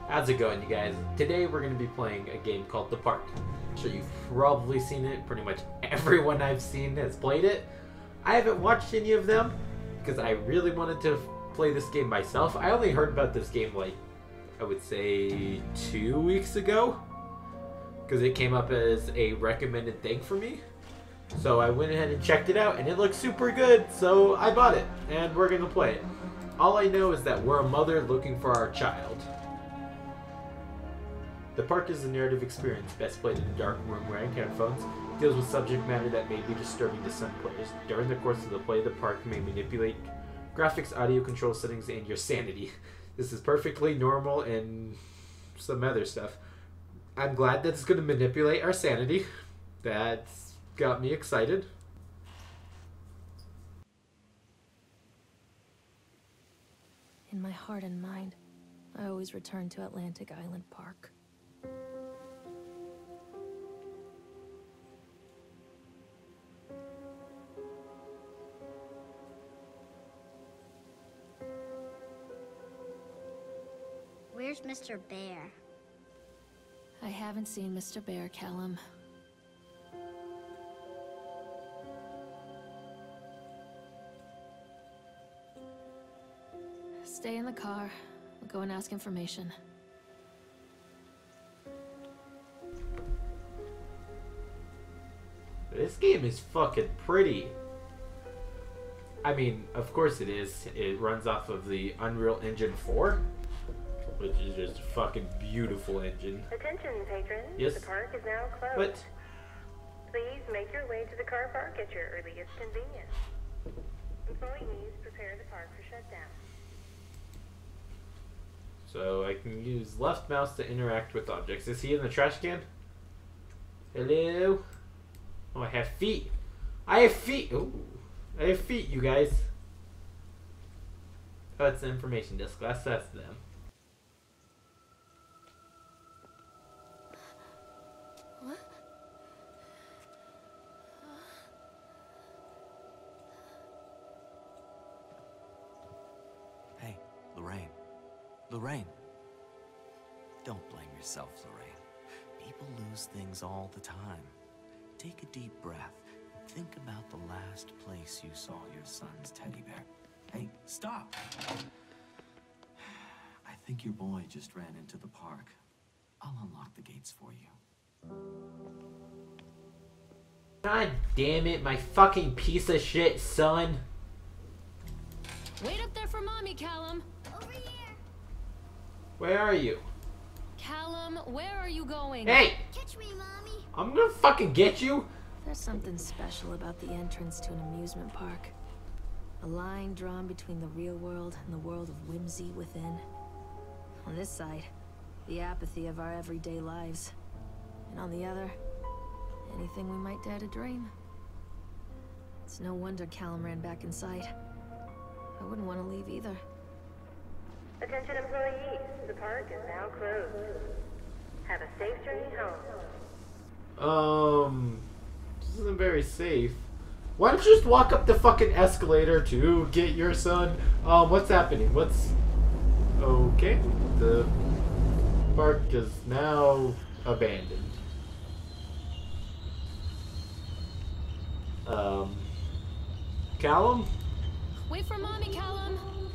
How's it going, you guys? Today we're going to be playing a game called The Park. I'm sure you've probably seen it. Pretty much everyone I've seen has played it. I haven't watched any of them because I really wanted to play this game myself. I only heard about this game like, I would say 2 weeks ago, because it came up as a recommended thing for me. So I went ahead and checked it out and it looks super good, so I bought it and we're going to play it. All I know is that we're a mother looking for our child. The Park is a narrative experience best played in a dark room wearing headphones. It deals with subject matter that may be disturbing to some players. During the course of the play, the Park may manipulate graphics, audio control settings, and your sanity. This is perfectly normal and some other stuff. I'm glad that it's going to manipulate our sanity. That's got me excited. In my heart and mind, I always return to Atlantic Island Park. Where's Mr. Bear? I haven't seen Mr. Bear, Callum. Stay in the car. We'll go and ask information. This game is fucking pretty. I mean, of course it is. It runs off of the Unreal Engine 4. Which is just a fucking beautiful engine. Attention, patrons. Yes. The park is now closed. What? Please make your way to the car park at your earliest convenience. Employees prepare the park for shutdown. So I can use left mouse to interact with objects. Is he in the trash can? Hello? Oh, I have feet. I have feet. Ooh. I have feet, you guys. Oh, it's the information desk. That's them. Hey, Lorraine. Lorraine. Don't blame yourself, Lorraine. People lose things all the time. Take a deep breath and think about the last place you saw your son's teddy bear. Hey, stop! I think your boy just ran into the park. I'll unlock the gates for you. God damn it, my fucking piece of shit son. Wait up there for Mommy, Callum! Over here. Where are you? Callum, where are you going? Hey! Catch me, Mommy. I'm gonna fucking get you. There's something special about the entrance to an amusement park. A line drawn between the real world and the world of whimsy within. On this side, the apathy of our everyday lives. And on the other, anything we might dare to dream. It's no wonder Callum ran back inside. I wouldn't want to leave either. Attention, employees. The park is now closed. Have a safe journey home. This isn't very safe. Why don't you just walk up the fucking escalator to get your son? What's happening? What's... Okay. The park is now abandoned. Callum? Wait for Mommy, Callum!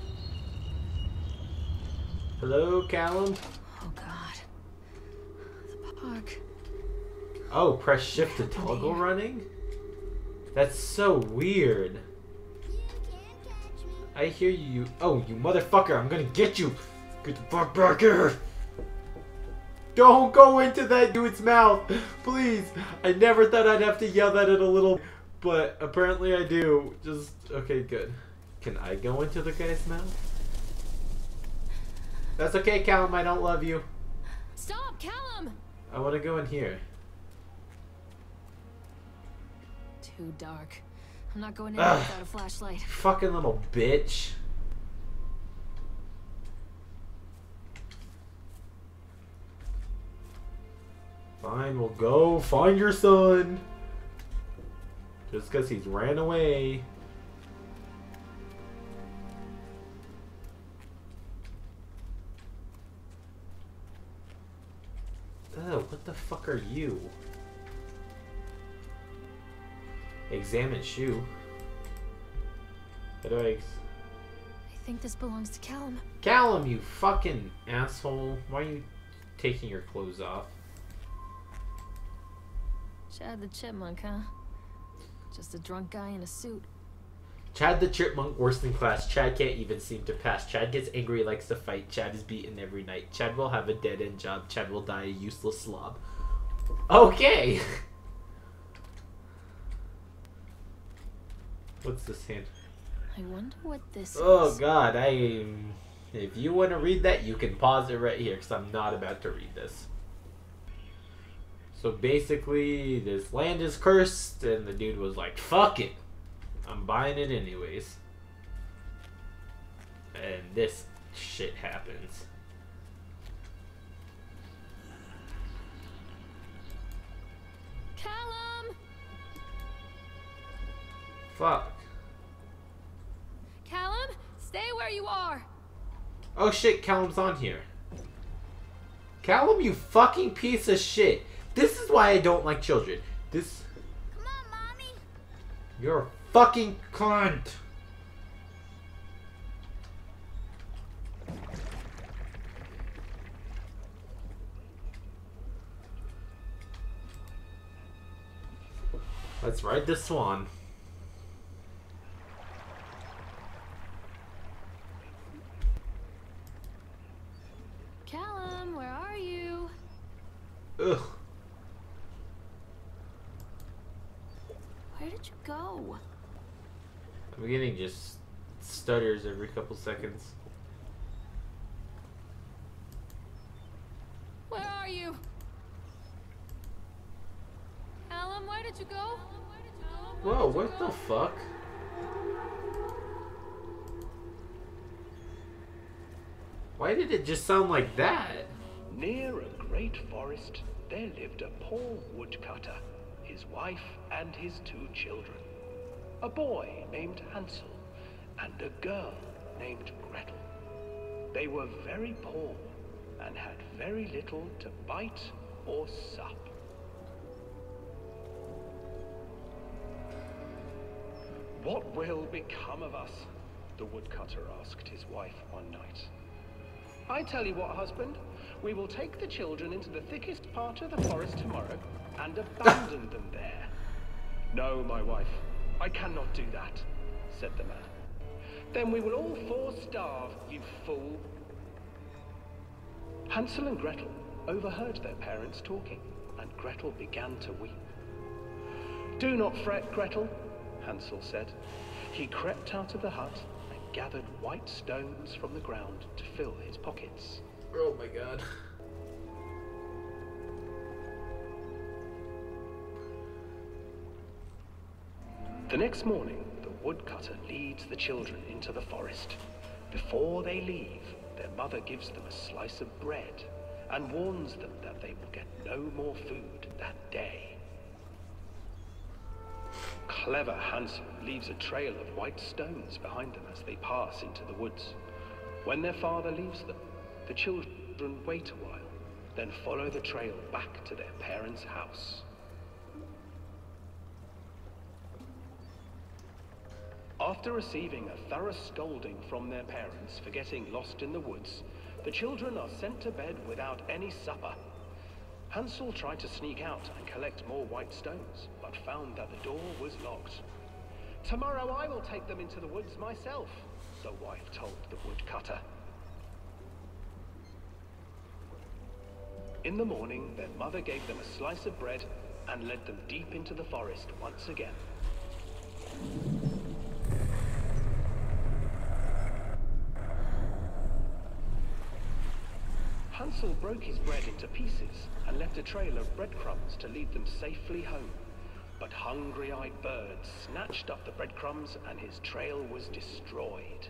Hello, Callum? Oh god. The park. Oh, press shift to toggle running? That's so weird. You can't catch me. I hear you. Oh, you motherfucker, I'm gonna get you. Get the fuck back here. Don't go into that dude's mouth. Please. I never thought I'd have to yell that at a little, but apparently I do. Just, okay, good. Can I go into the guy's mouth? That's okay, Callum, I don't love you. Stop, Callum! I want to go in here. Too dark. I'm not going in there without a flashlight. Fucking little bitch. Fine, we'll go find your son. Just because he's ran away. Oh, what the fuck are you? Examine shoe. How do I... I think this belongs to Callum. Callum, you fucking asshole. Why are you taking your clothes off? Chad the Chipmunk, huh? Just a drunk guy in a suit. Chad the Chipmunk, worse than class. Chad can't even seem to pass. Chad gets angry, likes to fight. Chad is beaten every night. Chad will have a dead-end job. Chad will die a useless slob. Okay! What's this hand? I wonder what this Oh is. god, if you want to read that, you can pause it right here, because I'm not about to read this. So basically, this land is cursed, and the dude was like, fuck it. I'm buying it anyways. And this shit happens. Callum! Fuck. Callum, stay where you are. Oh shit, Callum's on here. Callum, you fucking piece of shit. This is why I don't like children. This... Come on, Mommy. You're a fucking cunt. Let's ride the swan. Callum, where are you? Ugh. Where did you go? I'm getting just stutters every couple seconds. Where are you? Callum, where did you go? Whoa, what the fuck? Why did it just sound like that? Near a great forest, there lived a poor woodcutter, his wife and his 2 children. A boy named Hansel and a girl named Gretel. They were very poor and had very little to bite or sup. What will become of us? The woodcutter asked his wife one night. I tell you what, husband, we will take the children into the thickest part of the forest tomorrow and abandon them there. No, my wife, I cannot do that, said the man. Then we will all 4 starve, you fool. Hansel and Gretel overheard their parents talking, and Gretel began to weep. Do not fret, Gretel, Hansel said. He crept out of the hut and gathered white stones from the ground to fill his pockets. Oh my god. The next morning, the woodcutter leads the children into the forest. Before they leave, their mother gives them a slice of bread and warns them that they will get no more food that day. Clever Hansel leaves a trail of white stones behind them as they pass into the woods. When their father leaves them, the children wait a while, then follow the trail back to their parents' house. After receiving a thorough scolding from their parents for getting lost in the woods, the children are sent to bed without any supper. Hansel tried to sneak out and collect more white stones, but found that the door was locked. Tomorrow I will take them into the woods myself, the wife told the woodcutter. In the morning, their mother gave them a slice of bread and led them deep into the forest once again. Hansel broke his bread into pieces and left a trail of breadcrumbs to lead them safely home. But hungry-eyed birds snatched up the breadcrumbs and his trail was destroyed.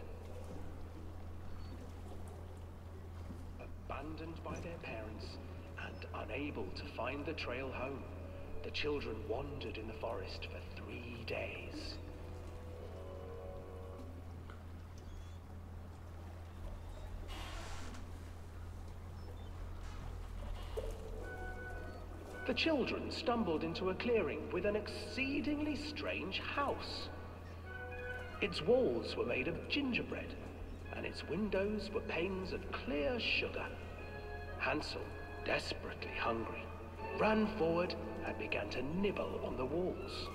Abandoned by their parents and unable to find the trail home, the children wandered in the forest for 3 days. the children stumbled into a clearing with an exceedingly strange house. Its walls were made of gingerbread, and its windows were panes of clear sugar. Hansel, desperately hungry, ran forward and began to nibble on the walls.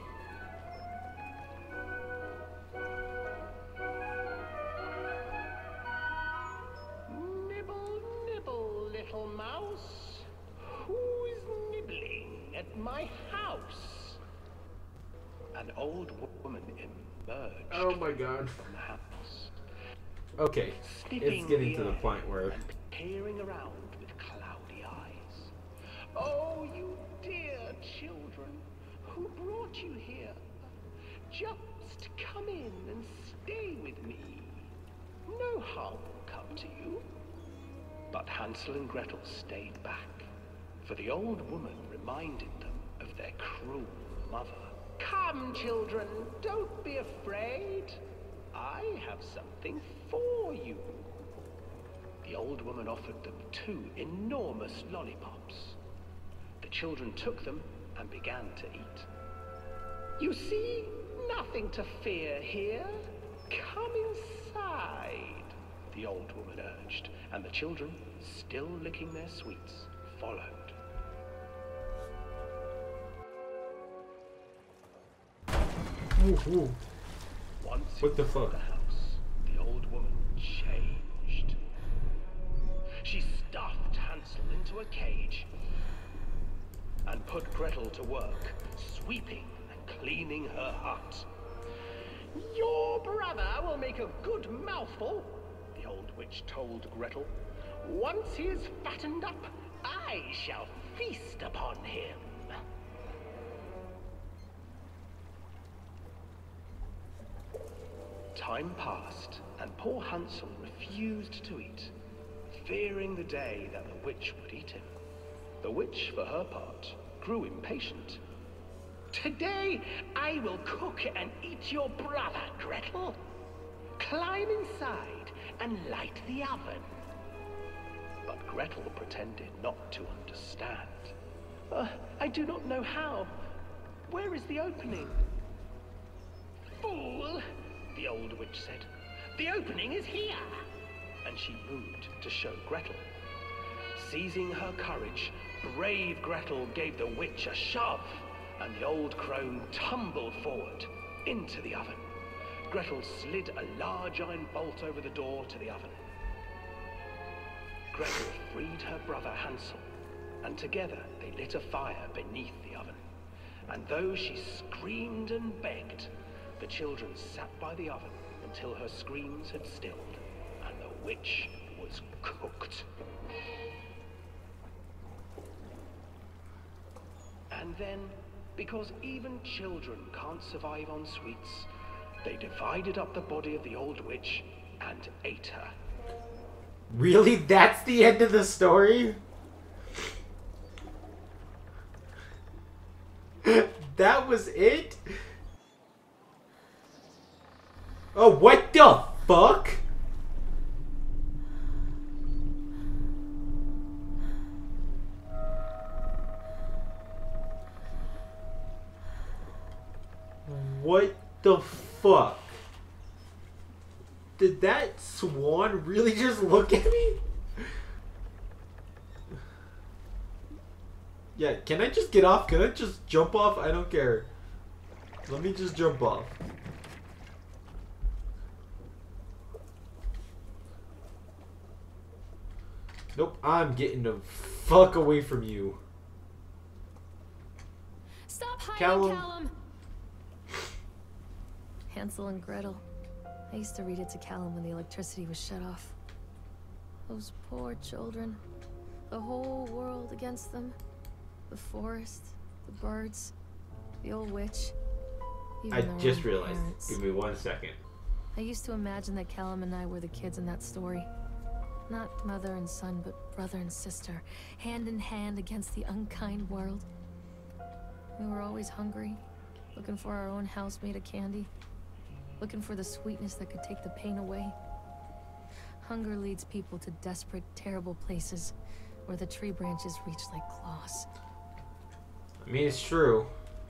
Nibble, nibble, little mouse. Who's nibbling at my house? An old woman emerged. Oh my God. From the house. Okay, Sniffing it's getting to the point where... and peering around with cloudy eyes. Oh, you dear children, who brought you here? Just come in and stay with me. No harm will come to you. But Hansel and Gretel stayed back, for the old woman reminded them of their cruel mother. Come, children, don't be afraid. I have something for you. The old woman offered them 2 enormous lollipops. The children took them and began to eat. You see, nothing to fear here. Come inside, the old woman urged, and the children, still licking their sweets, followed. Ooh, ooh. Once What the inside fuck? the house, the old woman changed. She stuffed Hansel into a cage and put Gretel to work, sweeping and cleaning her hut. Your brother will make a good mouthful, the old witch told Gretel. Once he is fattened up, I shall feast upon him. Time passed, and poor Hansel refused to eat, fearing the day that the witch would eat him. The witch, for her part, grew impatient. Today, I will cook and eat your brother, Gretel. Climb inside and light the oven. But Gretel pretended not to understand. I do not know how. Where is the opening? Fool! The old witch said. The opening is here! And she moved to show Gretel. Seizing her courage, brave Gretel gave the witch a shove, and the old crone tumbled forward into the oven. Gretel slid a large iron bolt over the door to the oven. Gretel freed her brother Hansel, and together they lit a fire beneath the oven. And though she screamed and begged, the children sat by the oven until her screams had stilled, and the witch was cooked. And then, because even children can't survive on sweets, they divided up the body of the old witch and ate her. Really? That's the end of the story? That was it? Oh, what the fuck? What the fuck? Did that swan really just look at me? Yeah, can I just get off? Can I just jump off? I don't care. Let me just jump off. Nope, I'm getting the fuck away from you. Stop hiding, Callum. Callum! Hansel and Gretel. I used to read it to Callum when the electricity was shut off. Those poor children. The whole world against them. The forest, the birds, the old witch. Even I their just own realized. parents. Give me 1 second. I used to imagine that Callum and I were the kids in that story. Not mother and son, but brother and sister, hand in hand against the unkind world. We were always hungry, looking for our own house made of candy, looking for the sweetness that could take the pain away. Hunger leads people to desperate, terrible places where the tree branches reach like claws. I mean, it's true.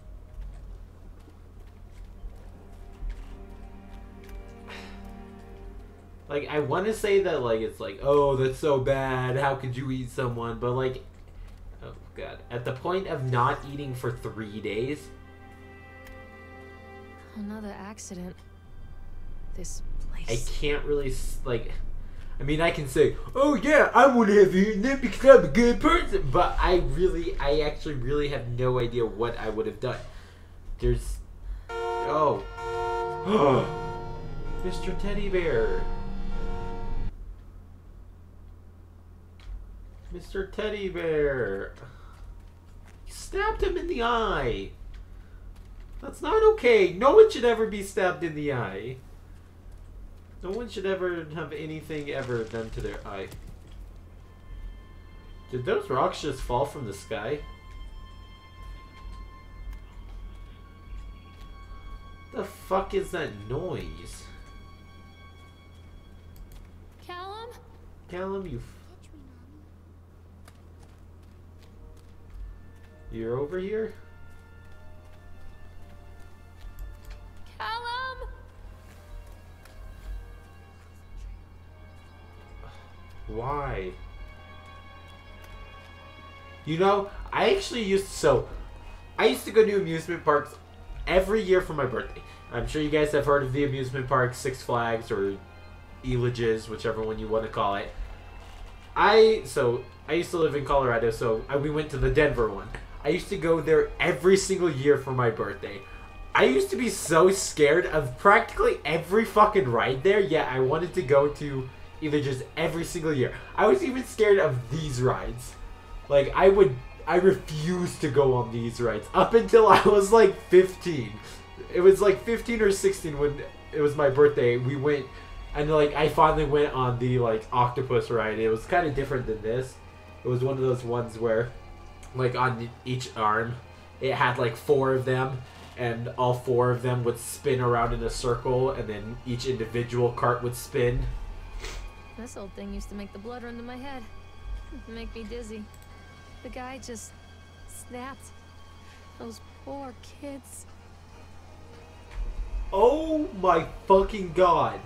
Like, I want to say that, like, it's like, oh, that's so bad. How could you eat someone? But, like, oh, God. At the point of not eating for 3 days. Another accident. This I place. can't really, like, I mean, I can say, oh, yeah, I would have eaten it because I'm a good person. But I actually really have no idea what I would have done. There's, oh. Mr. Teddy Bear. Mr. Teddy Bear. You stabbed him in the eye. That's not okay. No one should ever be stabbed in the eye. No one should ever have anything ever done to their eye. Did those rocks just fall from the sky? The fuck is that noise? Callum? Callum, you... Catch me, Mommy. You're over here? Callum? Why? You know, I actually used to go to amusement parks every year for my birthday. I'm sure you guys have heard of the amusement park, Six Flags or Elages, whichever one you want to call it. I used to live in Colorado, so we went to the Denver one. I used to go there every single year for my birthday. I used to be so scared of practically every fucking ride there, yet I wanted to go to Elages every single year. I was even scared of these rides. Like, I refused to go on these rides up until I was like 15. It was like 15 or 16 when it was my birthday. We went, and like I finally went on the like octopus ride. It was kind of different than this. It was one of those ones where, like, on each arm, it had like 4 of them, and all 4 of them would spin around in a circle, and then each individual cart would spin. This old thing used to make the blood run to my head. Make me dizzy. The guy just snapped. Those poor kids. Oh my fucking god.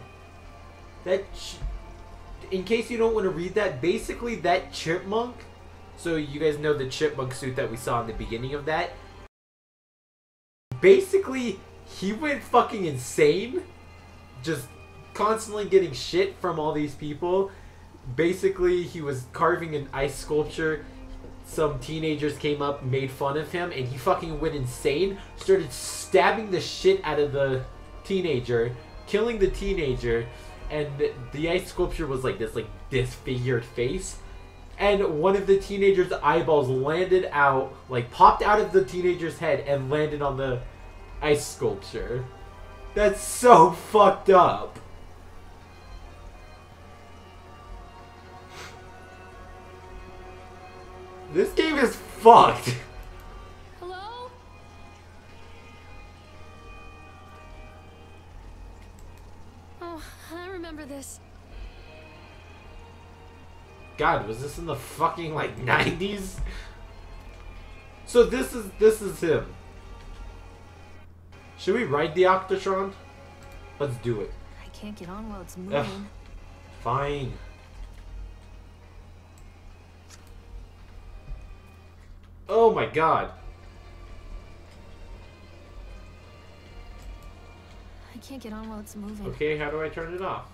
In case you don't want to read that, basically that chipmunk, so you guys know the chipmunk suit that we saw in the beginning of that, basically he went fucking insane, just constantly getting shit from all these people. Basically he was carving an ice sculpture. Some teenagers came up, made fun of him, and he fucking went insane, started stabbing the shit out of the teenager, killing the teenager, and the ice sculpture was like this disfigured face, and one of the teenager's eyeballs landed out, like popped out of the teenager's head and landed on the ice sculpture. That's so fucked up. This game is fucked. Hello? Oh, I remember this. God, was this in the fucking like 90s? So this is him. Should we ride the Octotron? Let's do it. I can't get on while it's moving. Ugh. Fine. Oh my god. I can't get on while it's moving. Okay, how do I turn it off?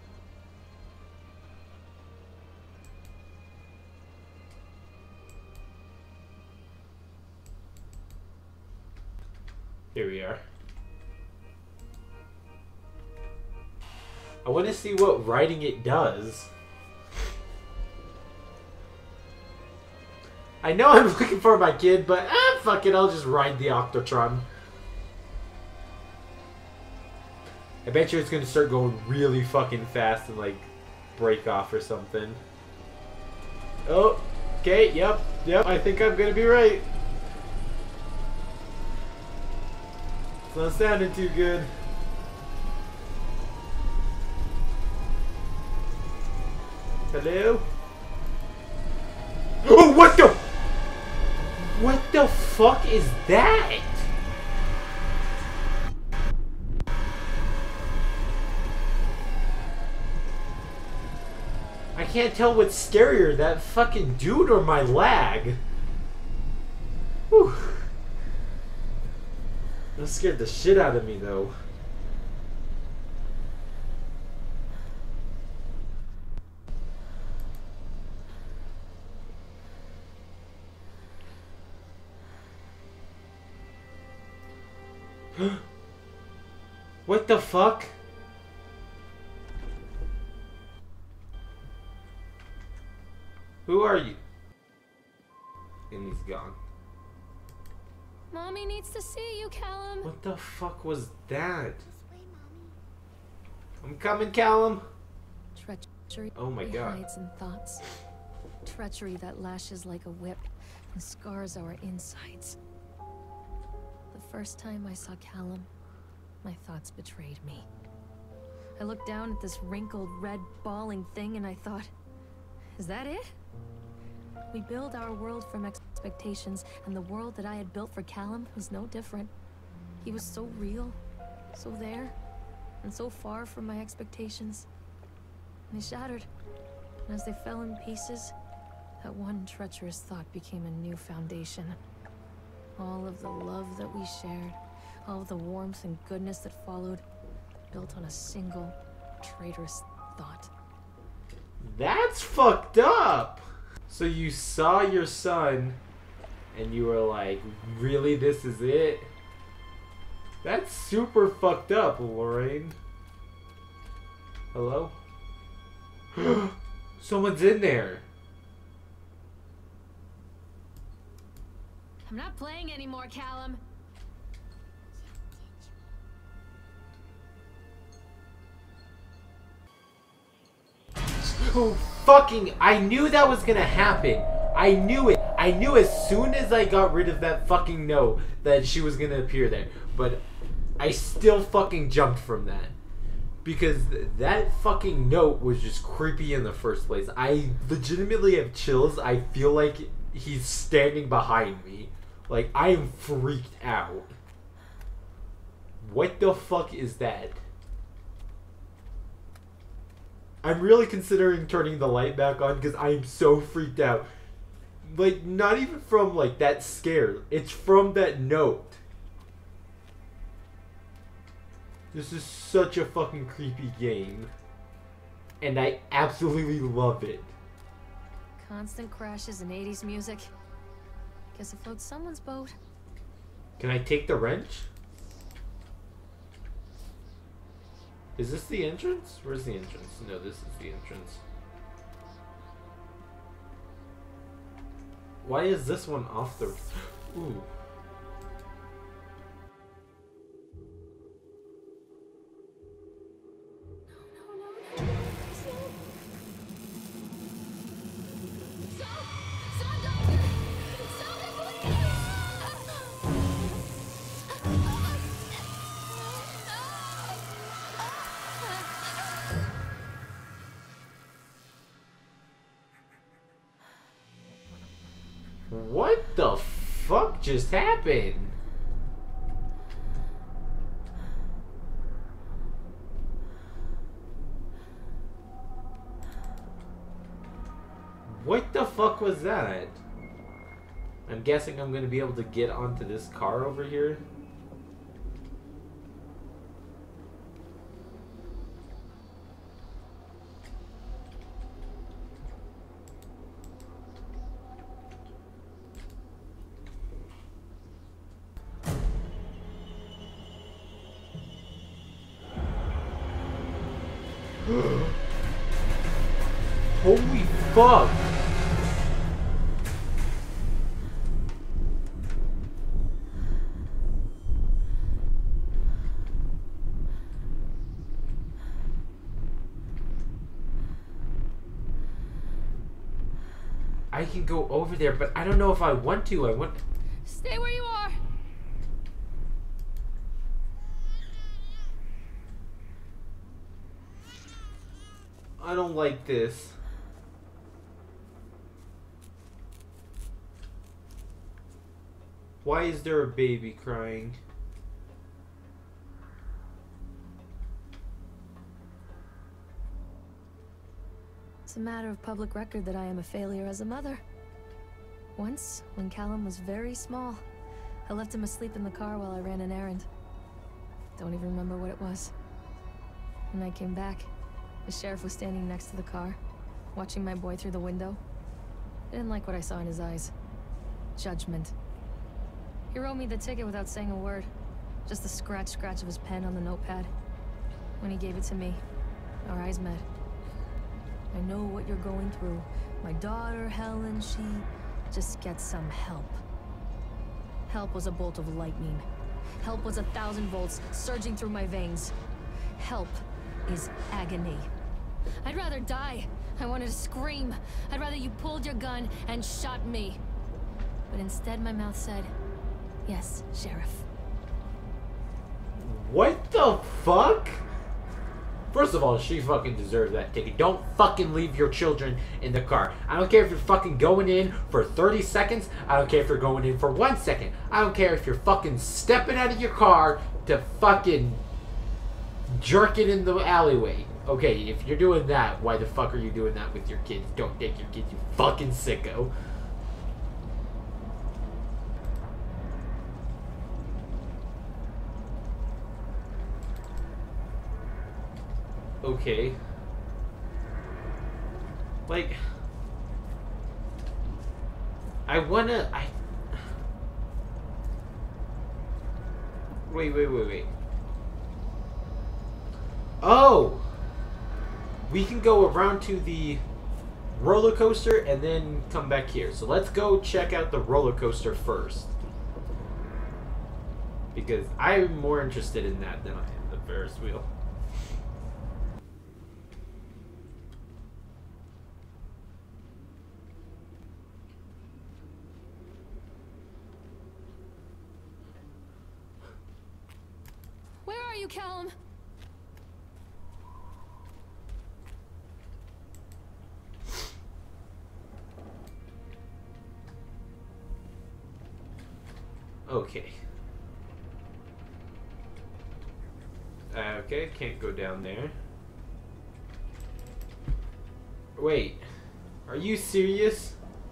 Here we are. I want to see what riding it does. I know I'm looking for my kid, but fuck it, I'll just ride the Octotron. I bet you it's gonna start going really fucking fast and like break off or something. Oh, okay, yep, I think I'm gonna be right. It's not sounding too good. Hello? Oh, what the? What the fuck is that? I can't tell what's scarier, that fucking dude or my lag. Whew. That scared the shit out of me though. What the fuck? Who are you? And he's gone. Mommy needs to see you, Callum. What the fuck was that? I'm coming, Callum. Treachery Oh my god. hides in thoughts. Treachery that lashes like a whip and scars our insides. The first time I saw Callum, my thoughts betrayed me. I looked down at this wrinkled, red, bawling thing and I thought, is that it? We build our world from expectations, and the world that I had built for Callum was no different. He was so real, so there, and so far from my expectations. They shattered, and as they fell in pieces, that one treacherous thought became a new foundation. All of the love that we shared, all of the warmth and goodness that followed, built on a single, traitorous thought. That's fucked up! So you saw your son, and you were like, really, this is it? That's super fucked up, Lorraine. Hello? Someone's in there. I'm not playing anymore, Callum. Oh, fucking, I knew that was gonna happen. I knew it. I knew as soon as I got rid of that fucking note that she was gonna appear there. But I still fucking jumped from that. Because that fucking note was just creepy in the first place. I legitimately have chills. I feel like he's standing behind me. Like, I am freaked out. What the fuck is that? I'm really considering turning the light back on because I'm so freaked out. Like, not even from, like, that scare. It's from that note. This is such a fucking creepy game. And I absolutely love it. Constant crashes and 80s music. Guess it floats someone's boat. Can I take the wrench? Is this the entrance? Where's the entrance? No, this is the entrance. Why is this one off the... Ooh. What the fuck just happened? What the fuck was that? I'm guessing I'm gonna be able to get onto this car over here. Holy fuck! I can go over there, but I don't know if I want to. Stay where you are. I don't like this. Why is there a baby crying? It's a matter of public record that I am a failure as a mother. Once, when Callum was very small, I left him asleep in the car while I ran an errand. Don't even remember what it was. When I came back, the sheriff was standing next to the car, watching my boy through the window. I didn't like what I saw in his eyes. Judgment. He wrote me the ticket without saying a word. Just the scratch of his pen on the notepad. When he gave it to me, our eyes met. I know what you're going through. My daughter, Helen, she just gets some help. Help was a bolt of lightning. Help was 1,000 volts surging through my veins. Help is agony. I'd rather die. I wanted to scream. I'd rather you pulled your gun and shot me. But instead my mouth said, yes, Sheriff. What the fuck? First of all, she fucking deserved that ticket. Don't fucking leave your children in the car. I don't care if you're fucking going in for 30 seconds. I don't care if you're going in for 1 second. I don't care if you're fucking stepping out of your car to fucking jerk it in the alleyway. Okay, if you're doing that, why the fuck are you doing that with your kids? Don't take your kids, you fucking sicko. Okay. Like, Wait. Oh! We can go around to the roller coaster and then come back here. So let's go check out the roller coaster first. Because I'm more interested in that than I am the Ferris wheel. Where are you, Callum? Okay. Okay, can't go down there. Wait, are you serious?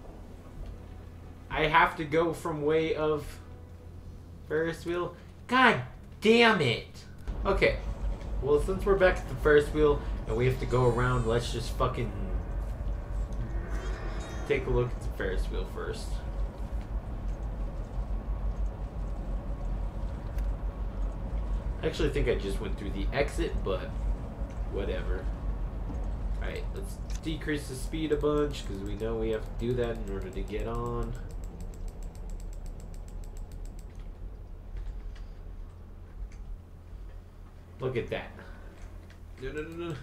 I have to go from way of Ferris wheel? God damn it! Okay, well since we're back at the Ferris wheel and we have to go around, let's just fucking take a look at the Ferris wheel first. I actually think I just went through the exit, but whatever. Alright, let's decrease the speed a bunch, because we know we have to do that in order to get on. Look at that. No.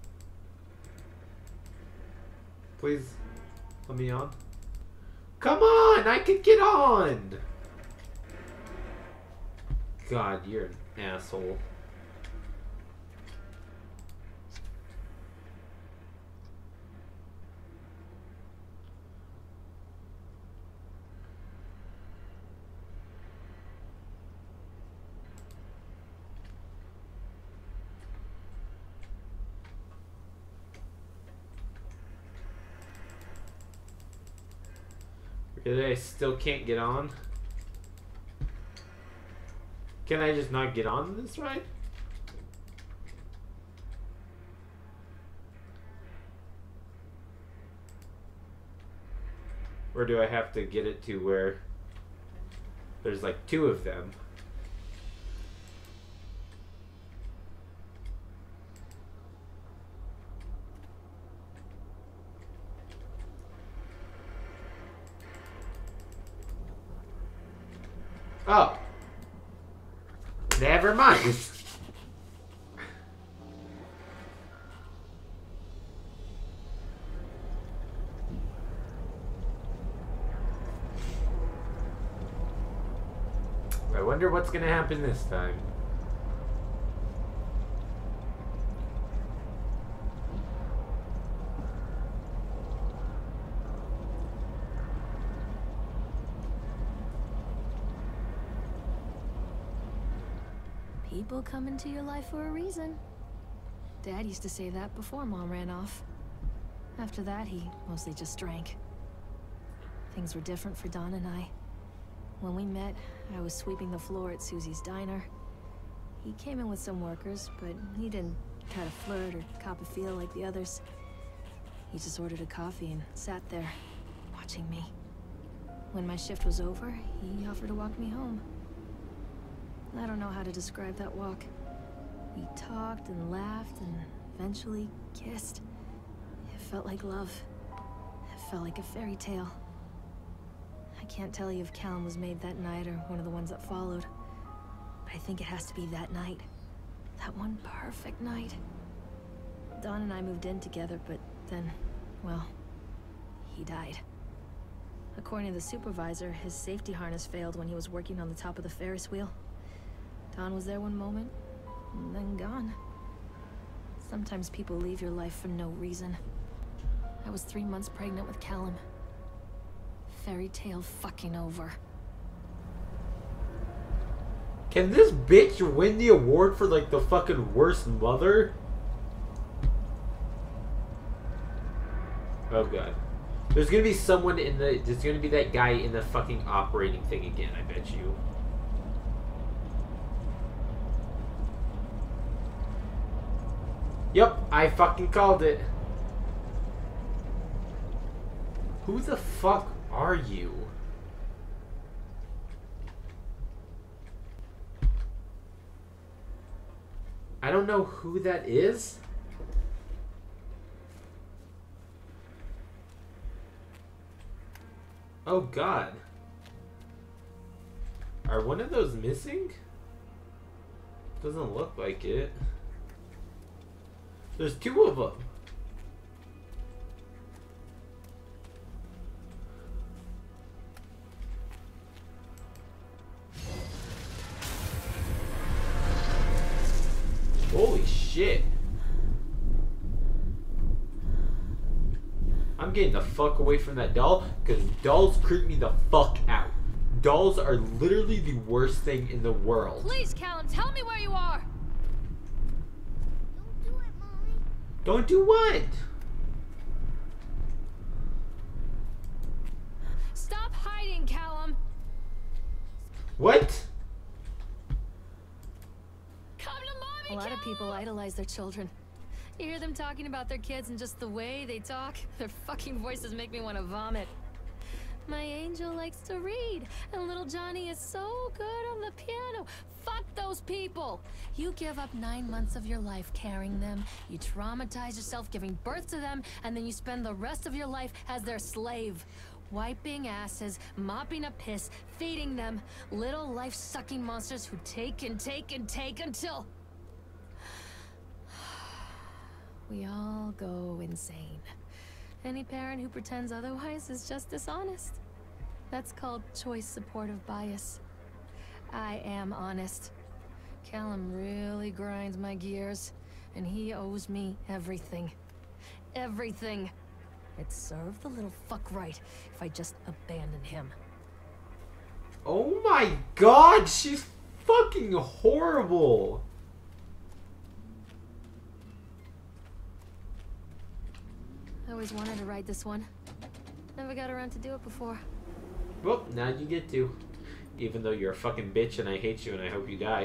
Please, let me on. Come on, I could get on! God, you're an asshole. Really, I still can't get on? Can I just not get on this ride? Or do I have to get it to where there's like 2 of them? Oh. Never mind. I wonder what's gonna happen this time. People come into your life for a reason. Dad used to say that before Mom ran off. After that, he mostly just drank. Things were different for Don and I. When we met, I was sweeping the floor at Susie's diner. He came in with some workers, but he didn't try to flirt or cop a feel like the others. He just ordered a coffee and sat there, watching me. When my shift was over, he offered to walk me home. I don't know how to describe that walk. We talked and laughed and eventually kissed. It felt like love. It felt like a fairy tale. I can't tell you if Callum was made that night or one of the ones that followed. But I think it has to be that night. That one perfect night. Don and I moved in together, but then, well, he died. According to the supervisor, his safety harness failed when he was working on the top of the Ferris wheel. Don was there one moment, and then gone. Sometimes people leave your life for no reason. I was 3 months pregnant with Callum. Fairy tale fucking over. Can this bitch win the award for like the fucking worst mother? Oh god. There's gonna be someone in the... There's gonna be that guy in the fucking operating thing again, I bet you. Yep, I fucking called it. Who the fuck are you? I don't know who that is. Oh god. Are one of those missing? Doesn't look like it. There's two of them. Holy shit. I'm getting the fuck away from that doll, because dolls creep me the fuck out. Dolls are literally the worst thing in the world. Please, Callum, tell me where you are! Don't do it, Mommy. Don't do what? Stop hiding, Callum! What? Come to Mommy, A lot of people idolize their children. You hear them talking about their kids and just the way they talk, their fucking voices make me want to vomit. My angel likes to read, and little Johnny is so good on the piano. Fuck those people! You give up 9 months of your life carrying them, you traumatize yourself giving birth to them, and then you spend the rest of your life as their slave. Wiping asses, mopping up piss, feeding them. Little life-sucking monsters who take and take and take until... we all go insane. Any parent who pretends otherwise is just dishonest. That's called choice supportive bias. I am honest. Callum really grinds my gears, and he owes me everything. Everything. It'd serve the little fuck right if I just abandoned him. Oh my god, she's fucking horrible. I always wanted to write this one. Never got around to do it before. Well, now you get to. Even though you're a fucking bitch and I hate you and I hope you die.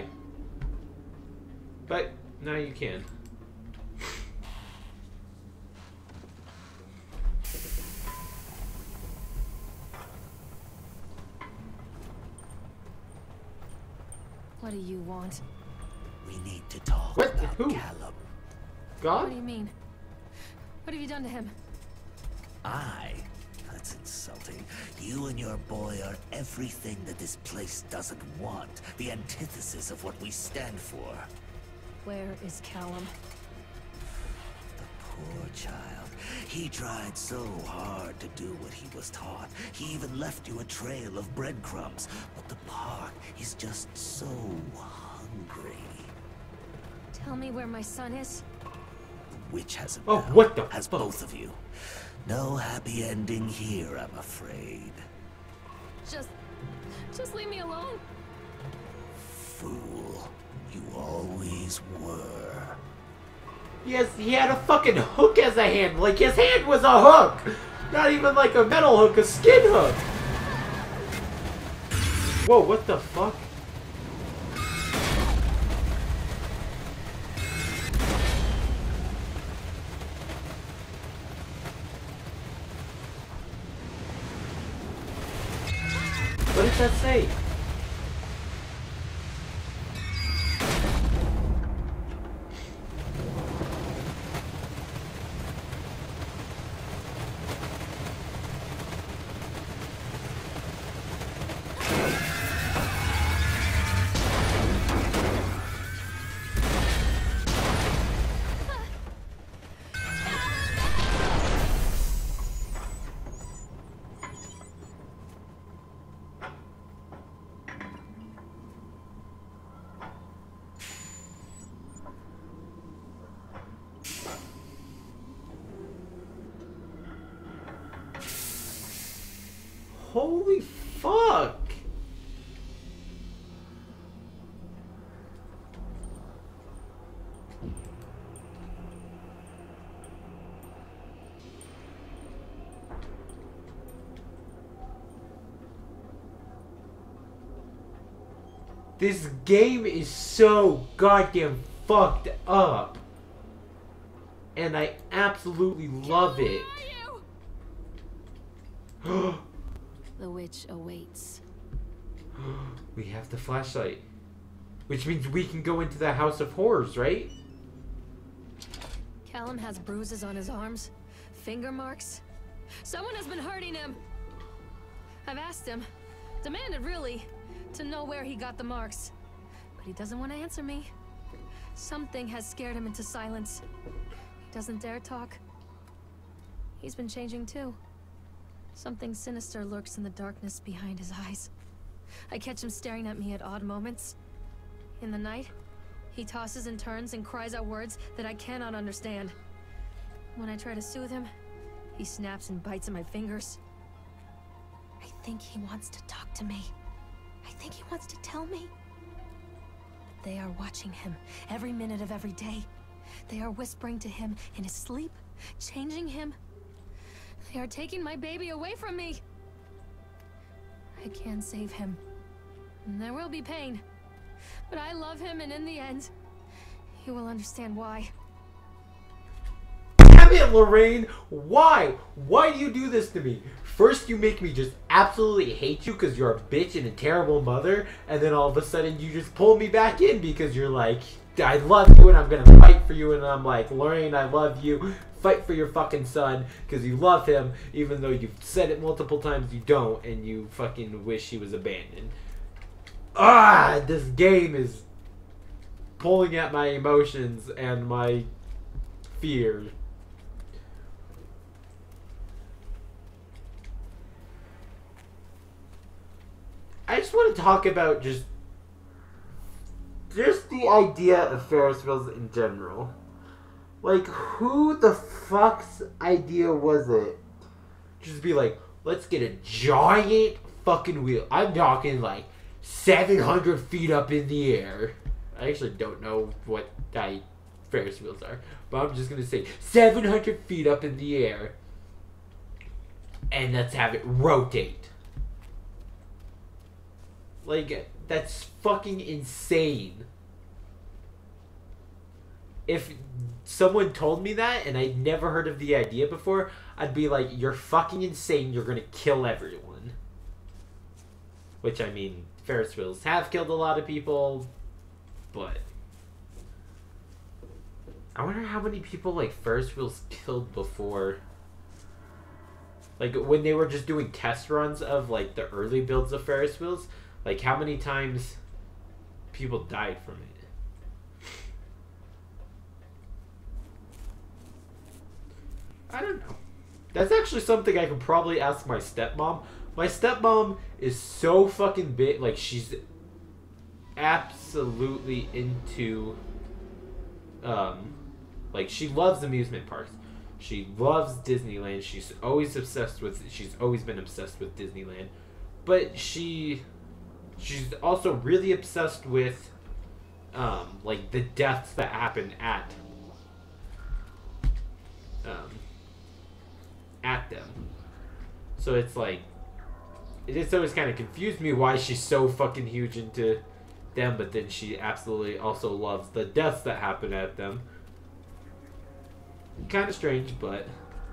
But, now you can. What do you want? We need to talk What? about Who? Callum. God? What do you mean? What have you done to him? That's insulting. You and your boy are everything that this place doesn't want. The antithesis of what we stand for. Where is Callum? The poor child. He tried so hard to do what he was taught. He even left you a trail of breadcrumbs. But the park is just so hungry. Tell me where my son is. Which has him Oh, now, what the has fuck? both of you. No happy ending here, I'm afraid. Just leave me alone. fool. You always were. Yes, he had a fucking hook as a hand. Like, his hand was a hook. Not even like a metal hook, a skin hook. Whoa, what the fuck? What does that say? Holy fuck! This game is so goddamn fucked up. And I absolutely love it. The witch awaits. We have the flashlight. Which means we can go into the House of Horrors, right? Callum has bruises on his arms, finger marks. Someone has been hurting him. I've asked him, demanded really, to know where he got the marks. But he doesn't want to answer me. Something has scared him into silence. He doesn't dare talk. He's been changing too. Something sinister lurks in the darkness behind his eyes. I catch him staring at me at odd moments. In the night, he tosses and turns and cries out words that I cannot understand. When I try to soothe him, he snaps and bites at my fingers. I think he wants to talk to me. I think he wants to tell me. But they are watching him every minute of every day. They are whispering to him in his sleep, changing him. They are taking my baby away from me. I can save him. And there will be pain. But I love him, and in the end, he will understand why. Damn it, Lorraine! Why? Why do you do this to me? First you make me just absolutely hate you because you're a bitch and a terrible mother, and then all of a sudden you just pull me back in because you're like, I love you and I'm gonna fight for you, and I'm like, Lorraine, I love you. Fight for your fucking son because you love him, even though you've said it multiple times you don't, and you fucking wish he was abandoned. Ah, this game is pulling at my emotions and my fear. I just want to talk about just the idea of Ferris wheels in general. Like, who the fuck's idea was it? Just be like, let's get a giant fucking wheel. I'm talking like 700 feet up in the air. I actually don't know what Ferris wheels are, but I'm just gonna say 700 feet up in the air, and let's have it rotate. Like, that's fucking insane. If someone told me that and I'd never heard of the idea before, I'd be like, you're fucking insane, you're gonna kill everyone. Which, I mean, Ferris wheels have killed a lot of people, but I wonder how many people, like, Ferris wheels killed before. Like, when they were just doing test runs of, like, the early builds of Ferris wheels, like, how many times people died from it? I don't know. That's actually something I could probably ask my stepmom. My stepmom is so fucking big. Like, she's absolutely into, like, she loves amusement parks. She loves Disneyland. She's always been obsessed with Disneyland. But she she's also really obsessed with like the deaths that happen at them. So it's like, it's always kind of confused me why she's so fucking huge into them, but then she absolutely also loves the deaths that happen at them. Kind of strange, but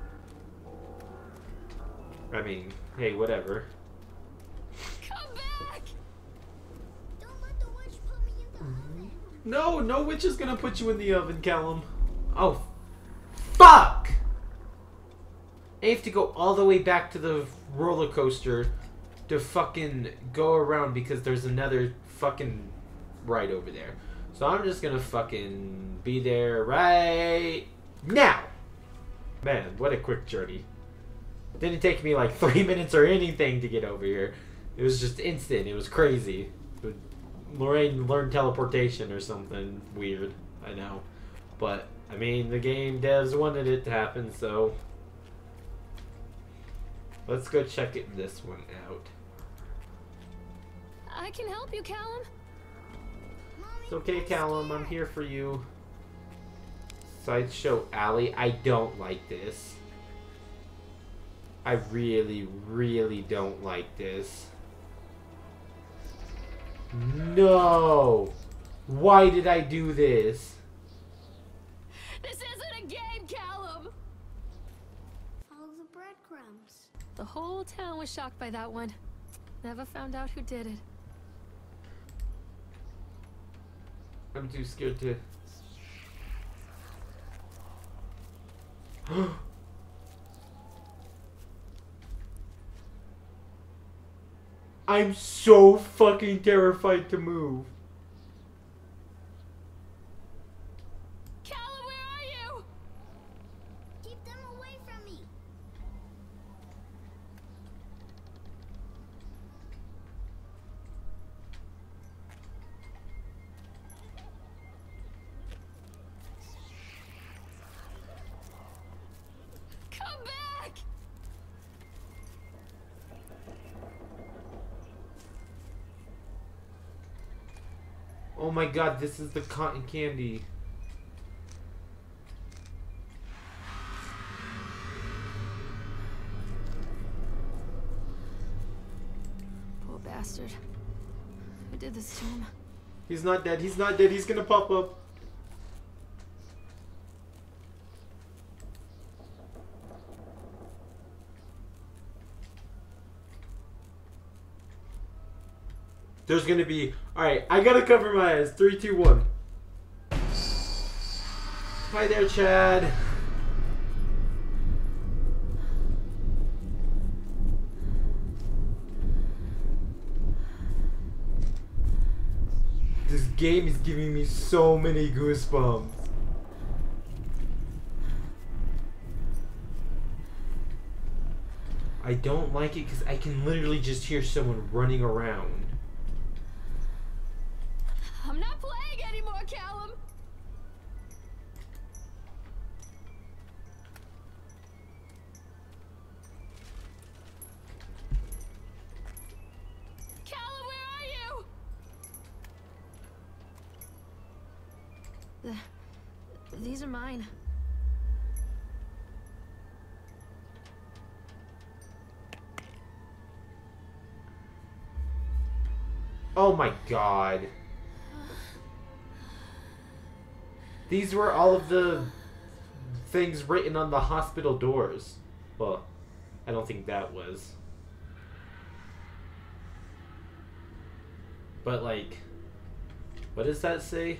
I mean, hey, whatever. Come back! Don't let the witch put me in the oven. No, no witch is gonna put you in the oven, Callum. Oh, fuck! I have to go all the way back to the roller coaster to fucking go around because there's another fucking ride over there. So I'm just gonna fucking be there right now. Man, what a quick journey. Didn't take me like 3 minutes or anything to get over here. It was just instant. It was crazy. Lorraine learned teleportation or something weird. I know. But, I mean, the game devs wanted it to happen, so let's go check this one out. I can help you, Callum. It's okay, Callum. I'm here for you. Sideshow Alley. I don't like this. I really, really don't like this. No! Why did I do this? This isn't a game, Callum! Follow the breadcrumbs. The whole town was shocked by that one. Never found out who did it. I'm too scared to... I'm so fucking terrified to move. Callum, where are you? Keep them away from me. Come back! Oh my god, this is the cotton candy. Poor bastard. Who did this to him? He's not dead, he's not dead, he's gonna pop up. There's gonna be... Alright, I gotta cover my eyes. 3, 2, 1. Hi there, Chad. This game is giving me so many goosebumps. I don't like it because I can literally just hear someone running around. I'm not playing anymore, Callum! Callum, where are you? These are mine. Oh my god. These were all of the things written on the hospital doors. Well, I don't think that was. But like, what does that say?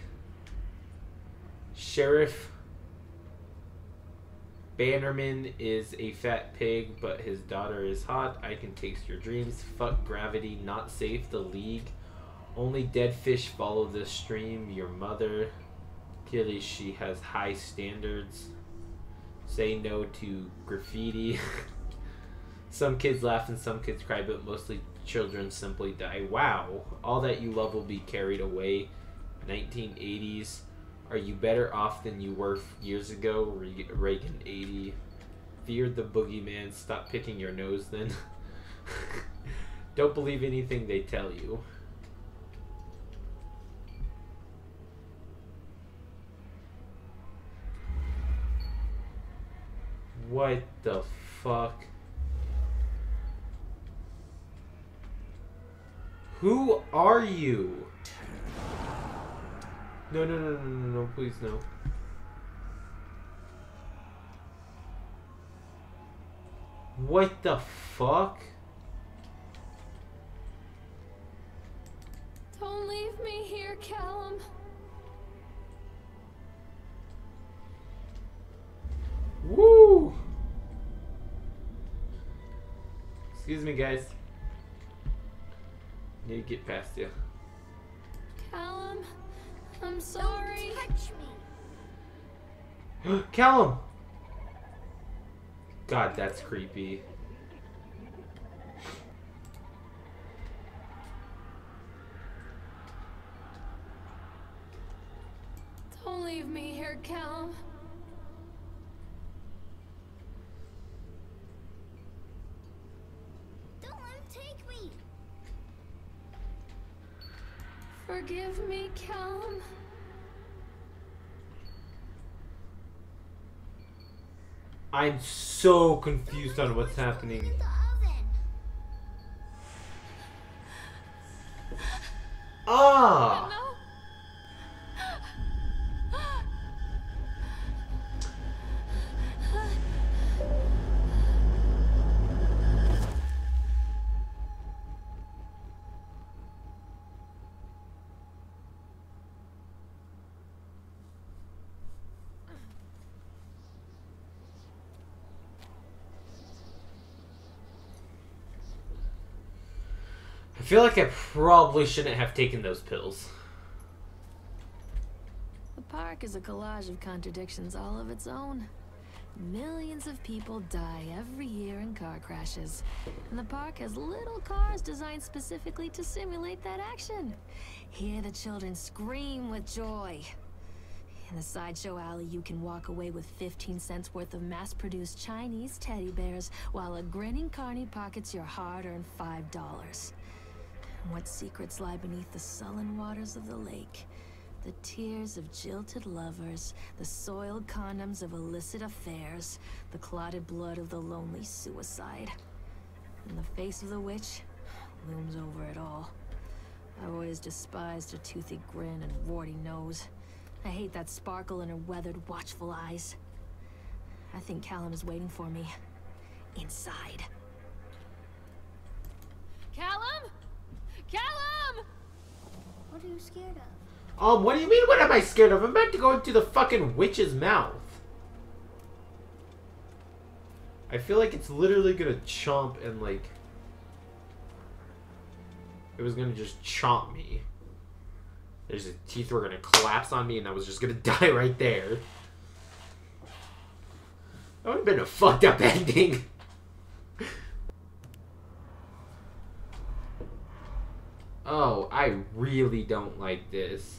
Sheriff Bannerman is a fat pig, but his daughter is hot. I can taste your dreams. Fuck gravity, not safe. The League. Only dead fish follow this stream. Your mother. Clearly she has high standards. Say no to graffiti. Some kids laugh and some kids cry, but mostly children simply die. Wow. All that you love will be carried away. 1980s. Are you better off than you were years ago? Reagan 80. Feared the boogeyman. Stop picking your nose then. Don't believe anything they tell you. What the fuck? Who are you? No, no, no, no, no, no, please no. What the fuck? Don't leave me here, Callum. Woo! Excuse me, guys. Need to get past you. Callum, I'm sorry. Don't touch me. Callum! God, that's creepy. Don't leave me here, Callum. Don't let him take me. Forgive me, Callum. I'm so confused on what's happening. In the oven. Ah! No. I feel like I probably shouldn't have taken those pills. The park is a collage of contradictions all of its own. Millions of people die every year in car crashes, and the park has little cars designed specifically to simulate that action. Hear the children scream with joy. In the sideshow alley, you can walk away with 15 cents worth of mass-produced Chinese teddy bears, while a grinning carny pockets your hard-earned $5. What secrets lie beneath the sullen waters of the lake? The tears of jilted lovers, the soiled condoms of illicit affairs, the clotted blood of the lonely suicide. And the face of the witch looms over it all. I always despised her toothy grin and warty nose. I hate that sparkle in her weathered, watchful eyes. I think Callum is waiting for me. Inside. Callum? Callum! What are you scared of? What do you mean, what am I scared of? I'm about to go into the fucking witch's mouth. I feel like it's literally gonna chomp and, like... it was gonna just chomp me. There's his teeth were gonna collapse on me and I was just gonna die right there. That would have been a fucked up ending. Oh, I really don't like this.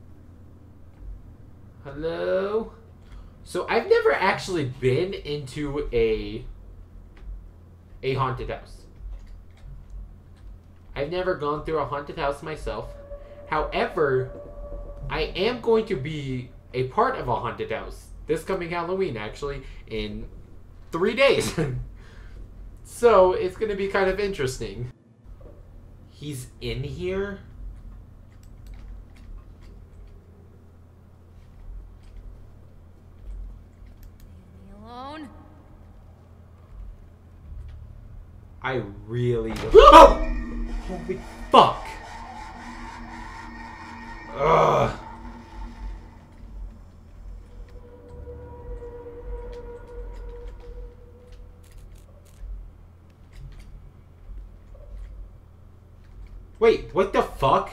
Hello? So I've never actually been into a haunted house. I've never gone through a haunted house myself. However, I am going to be a part of a haunted house this coming Halloween, actually, in 3 days. So it's going to be kind of interesting. He's in here? Leave me alone. I really don't. Oh! Holy fuck! Ugh. Wait, what the fuck?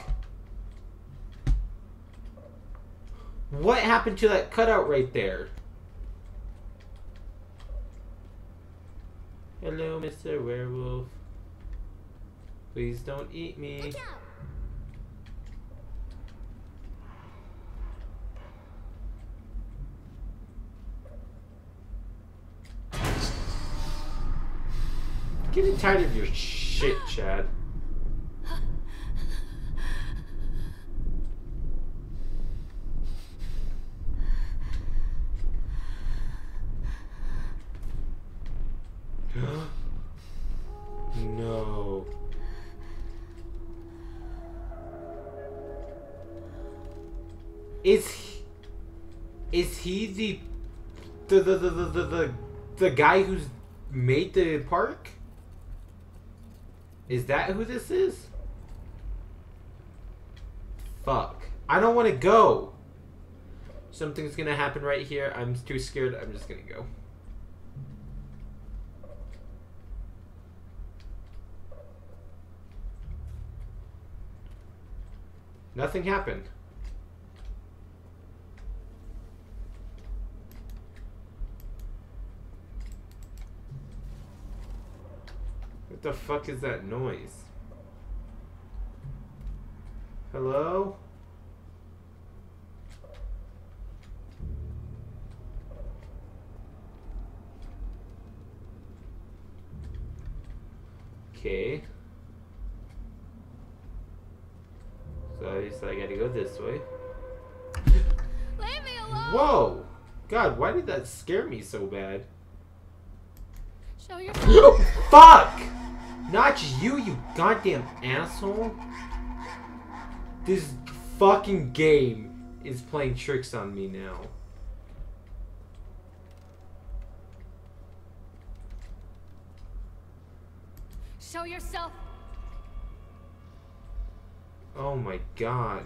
What happened to that cutout right there? Hello, Mr. Werewolf. Please don't eat me. Look out! Getting tired of your shit, Chad. No. Is he the guy who's made the park? Is that who this is? Fuck. I don't want to go. Something's gonna happen right here. I'm too scared. I'm just gonna go. Nothing happened. What the fuck is that noise? Hello? Okay. So I gotta go this way. Leave me alone! Whoa! God, why did that scare me so bad? Show your Fuck! Not you, you goddamn asshole. This fucking game is playing tricks on me now. Show yourself. Oh my god.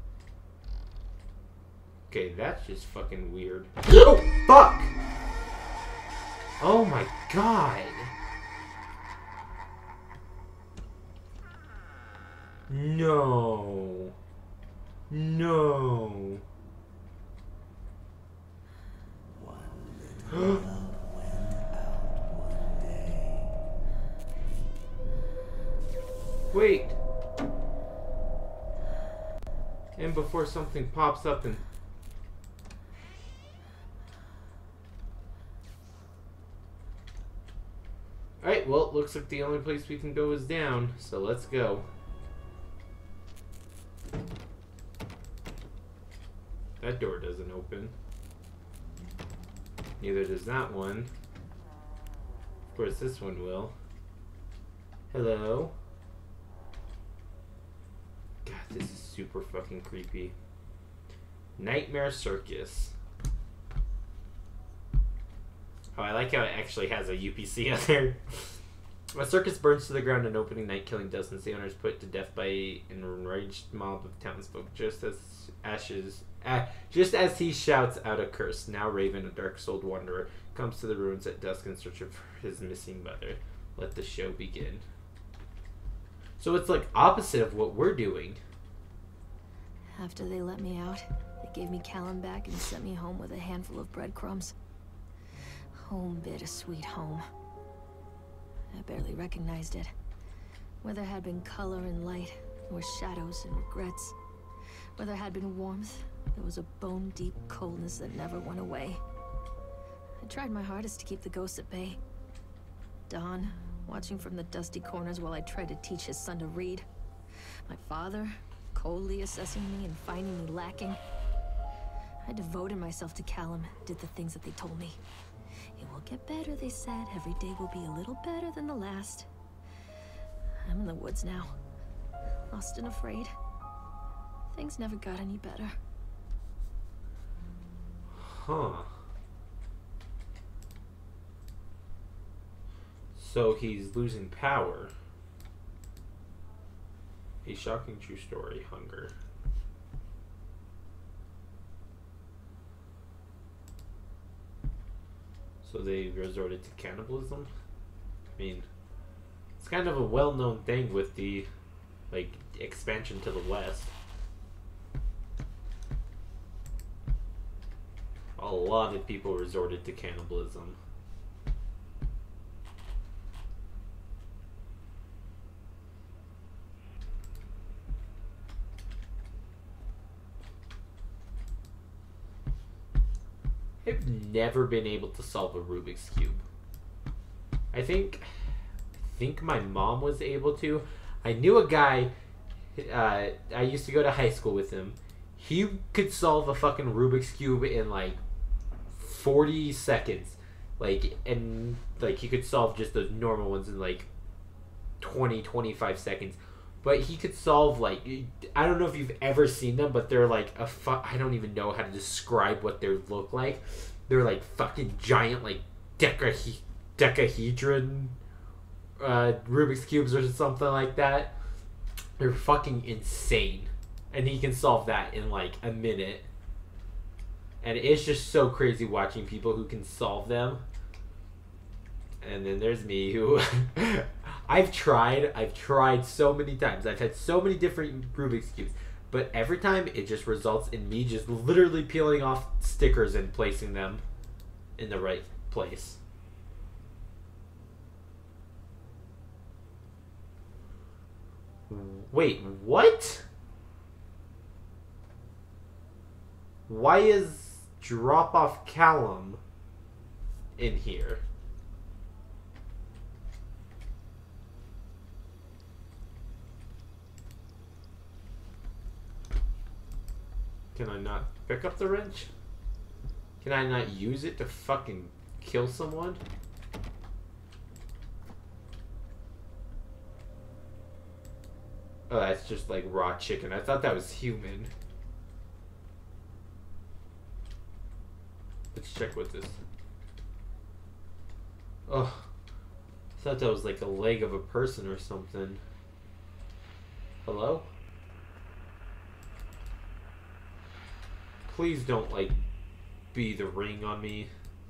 Okay, that's just fucking weird. Oh, fuck! Oh my god. No. No. Wait. And before something pops up and... Alright, well, it looks like the only place we can go is down, so let's go. That door doesn't open. Neither does that one. Of course, this one will. Hello? God, this is super fucking creepy. Nightmare Circus. Oh, I like how it actually has a UPC on there. A circus burns to the ground an opening night, killing dozens. The owners put to death by an enraged mob of townsfolk. Just as he shouts out a curse, now Raven, a dark-souled wanderer, comes to the ruins at dusk in search of his missing mother. Let the show begin. So it's like opposite of what we're doing. After they let me out, they gave me Callum back and sent me home with a handful of breadcrumbs. Home, bittersweet home. I barely recognized it. Where there had been color and light, there were shadows and regrets. Where there had been warmth, there was a bone-deep coldness that never went away. I tried my hardest to keep the ghosts at bay. Don, watching from the dusty corners while I tried to teach his son to read. My father, coldly assessing me and finding me lacking. I devoted myself to Callum, did the things that they told me. It will get better, they said. Every day will be a little better than the last. I'm in the woods now, lost and afraid. Things never got any better. Huh. So he's losing power. A shocking true story, hunger. So they resorted to cannibalism? I mean, it's kind of a well-known thing with the, like, expansion to the west. A lot of people resorted to cannibalism. I've never been able to solve a Rubik's Cube. I think my mom was able to. I knew a guy, I used to go to high school with him. He could solve a fucking Rubik's Cube in like 40 seconds. Like, and like he could solve just the normal ones in like 20-25 seconds. But he could solve, like, I don't know if you've ever seen them, but they're like I don't even know how to describe what they look like. They're like fucking giant, like decahedron Rubik's Cubes or something like that. They're fucking insane. And he can solve that in like a minute. And it's just so crazy watching people who can solve them. And then there's me who I've tried so many times. I've had so many different Rubik's Cubes. But every time it just results in me just literally peeling off stickers and placing them in the right place. Wait, what? Why is Drop-Off Callum in here? Can I not pick up the wrench? Can I not use it to fucking kill someone? Oh, that's just like raw chicken. I thought that was human. Let's check what this. Oh, I thought that was like a leg of a person or something. Hello? Please don't, like, be the ring on me.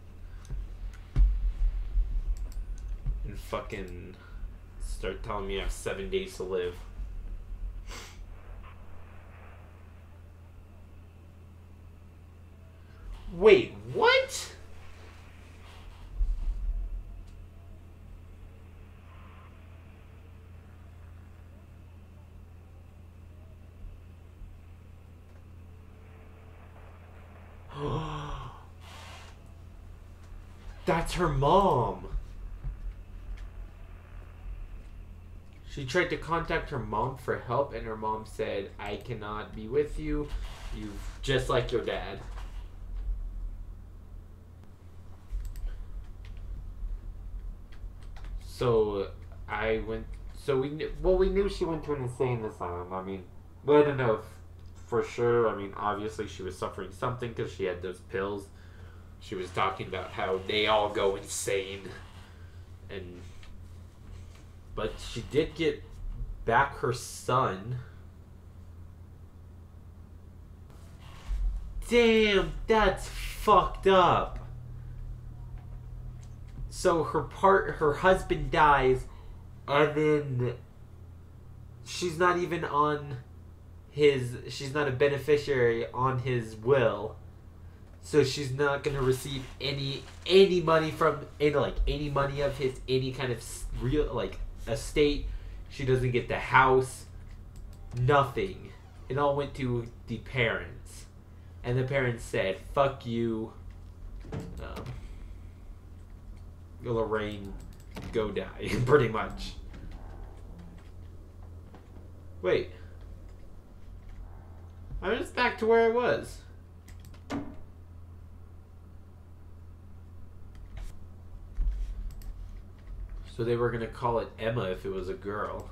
And fucking start telling me I have 7 days to live. Wait, what? That's her mom. She tried to contact her mom for help, and her mom said, I cannot be with you. You're just like your dad. So we knew she went to an insane asylum. I mean, well, I don't know if for sure. I mean, obviously she was suffering something because she had those pills. She was talking about how they all go insane, but she did get back her son. Damn, that's fucked up. So her husband dies, and then she's not even on she's not a beneficiary on his will. So she's not gonna receive any money from any money of his any kind of real like estate. She doesn't get the house, nothing. It all went to the parents, and the parents said, "Fuck you, Lorraine, go die," pretty much. Wait, I'm just back to where I was. So they were gonna call it Emma if it was a girl.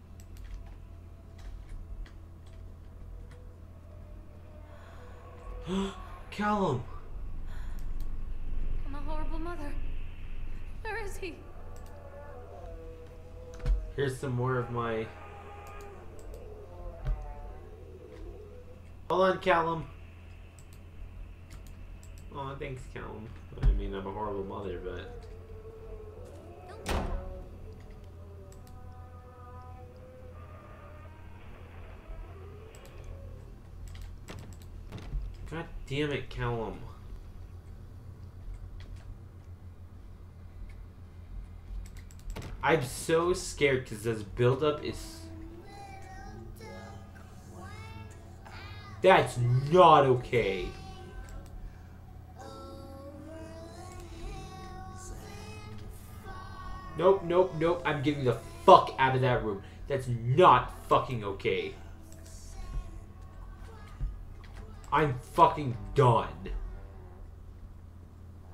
Callum! I'm a horrible mother. Where is he? Here's some more of my... Hold on, Callum. Oh, thanks, Callum. I mean, I'm a horrible mother, but... God damn it, Callum. I'm so scared because this buildup is... That's not okay. Nope, nope, nope. I'm getting the fuck out of that room. That's not fucking okay. I'm fucking done.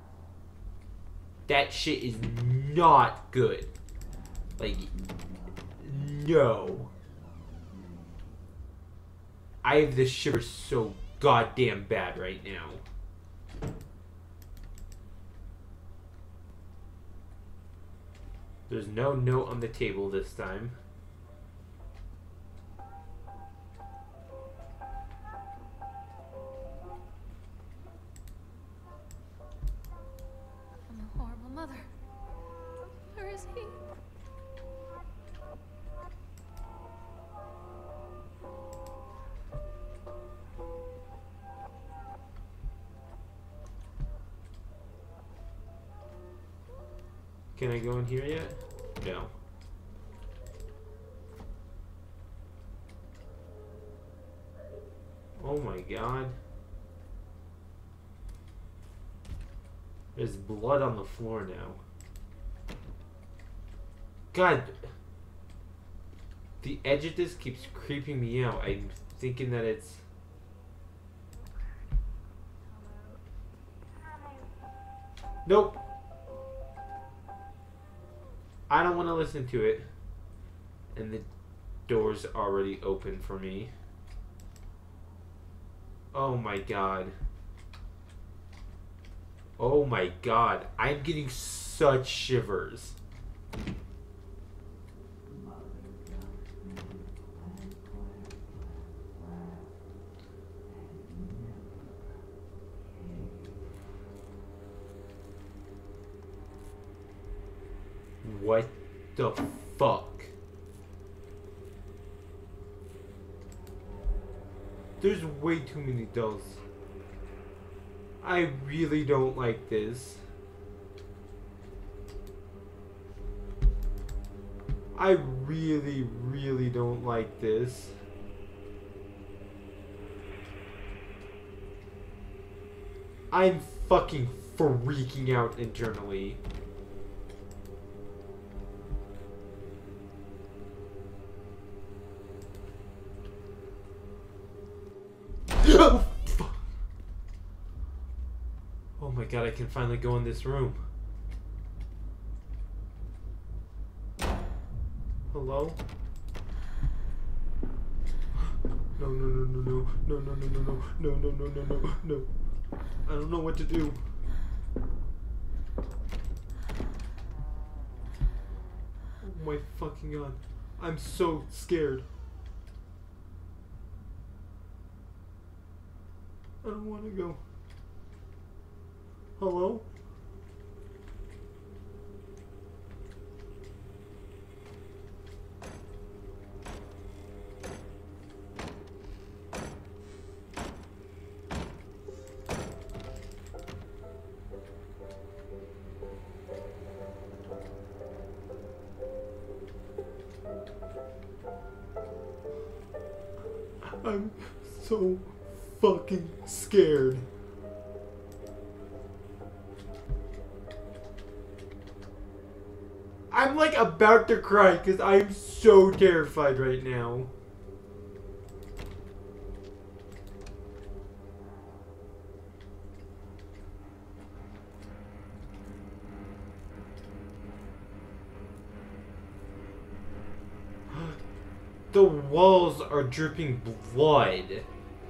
That shit is not good. Like, no. I have the shivers so goddamn bad right now. There's no note on the table this time. I'm a horrible mother. Where is he? Can I go in here yet? No. Oh my god. There's blood on the floor now. God. The edge of this keeps creeping me out. I'm thinking that it's... Nope. I don't want to listen to it. And the door's already open for me. Oh my god. Oh my god. I'm getting such shivers. What the fuck? There's way too many dolls. I really don't like this. I really, really don't like this. I'm fucking freaking out internally. Oh, fuck. Oh my god, I can finally go in this room. Hello? No, no, no, no, no, no, no, no, no, no, no, no, no, no, no, no. I don't know what to do. Oh my fucking god. I'm so scared. I don't want to go. Hello? I'm so fucking scared. I'm like about to cry because I'm so terrified right now. The walls are dripping blood.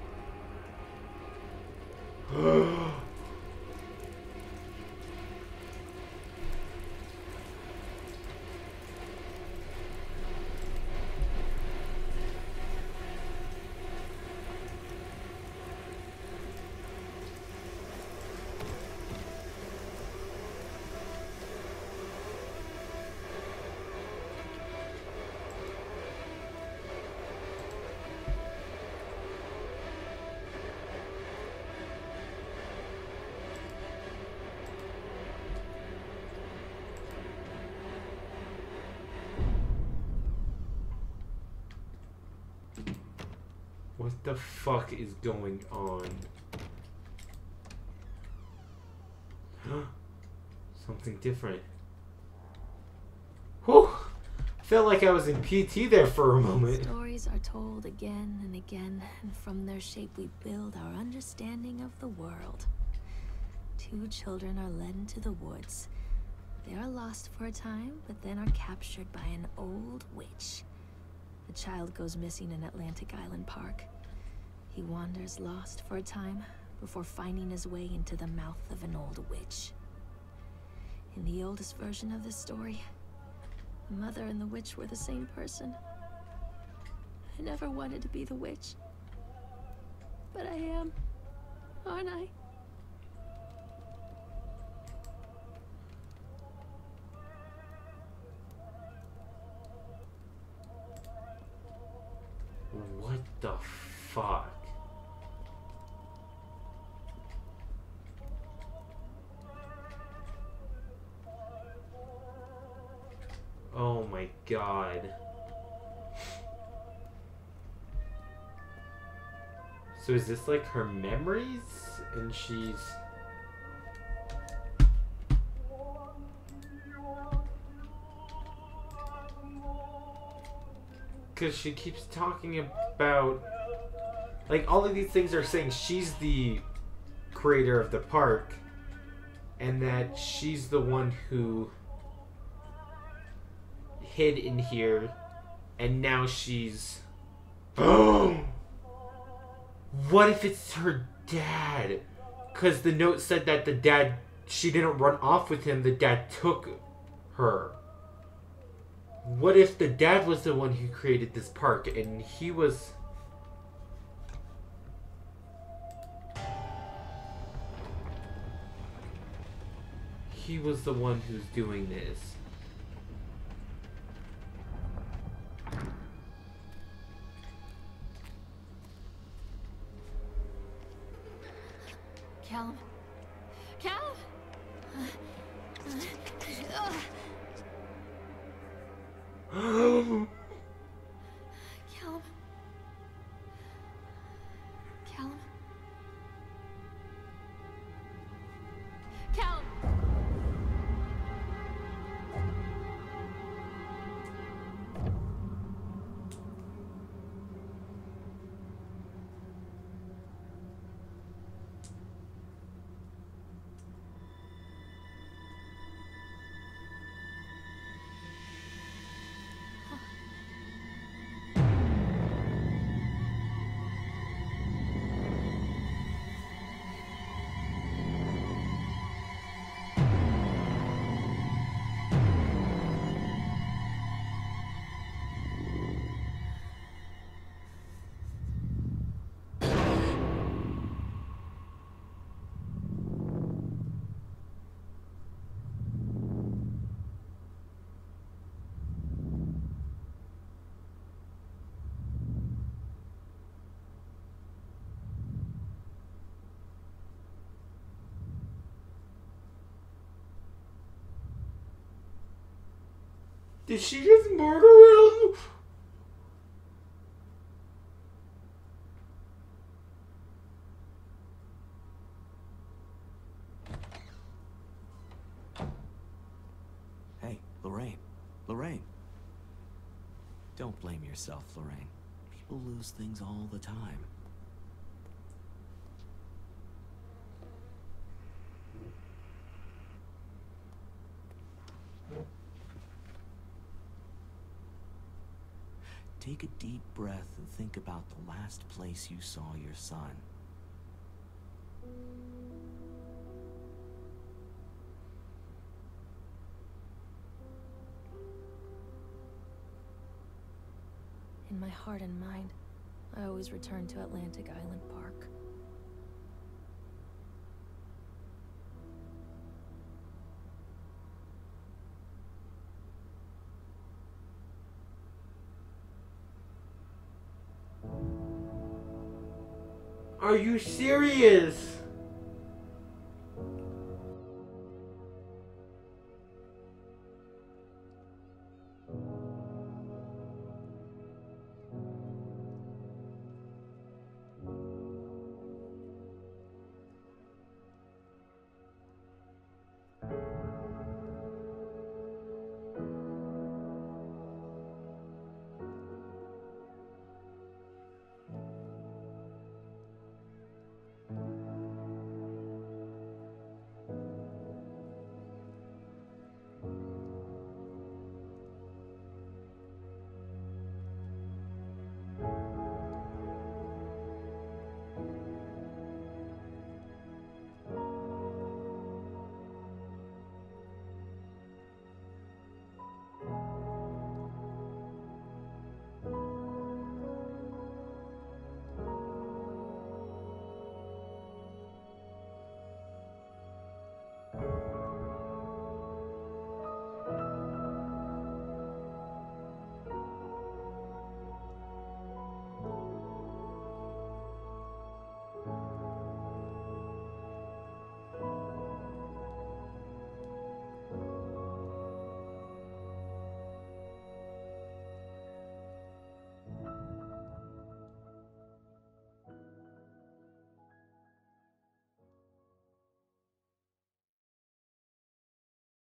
What the fuck is going on? Something different. Whew! Felt like I was in PT there for a moment. Stories are told again and again, and from their shape we build our understanding of the world. Two children are led into the woods. They are lost for a time, but then are captured by an old witch. child goes missing in Atlantic Island Park. He wanders lost for a time before finding his way into the mouth of an old witch. In the oldest version of this story, the mother and the witch were the same person. I never wanted to be the witch. But I am, aren't I? What the fuck? Oh my god. So is this like her memories? And she's... Because she keeps talking about... Like, all of these things are saying she's the creator of the park. And that she's the one who hid in here. And now she's... Oh! What if it's her dad? Because the note said that the dad... She didn't run off with him. The dad took her. What if the dad was the one who created this park and he was... He was the one who's doing this. Callum. Callum! Callum. Callum. Callum. Did she just murder him? Hey, Lorraine. Lorraine. Don't blame yourself, Lorraine. People lose things all the time. Take a deep breath and think about the last place you saw your son. In my heart and mind, I always return to Atlantic Island Park. Are you serious?